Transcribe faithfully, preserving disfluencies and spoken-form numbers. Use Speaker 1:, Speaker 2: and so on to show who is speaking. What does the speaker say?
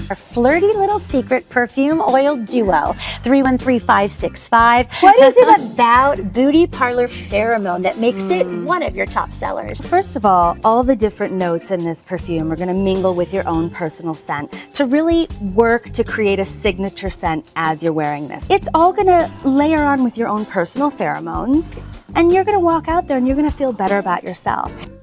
Speaker 1: Our Flirty Little Secret Perfume Oil Duo, three one three five six five.
Speaker 2: What is it about Booty Parlour Pheromone that makes
Speaker 1: Mm.
Speaker 2: it one of your top sellers?
Speaker 1: First of all, all the different notes in this perfume are going to mingle with your own personal scent to really work to create a signature scent as you're wearing this. It's all going to layer on with your own personal pheromones, and you're going to walk out there and you're going to feel better about yourself.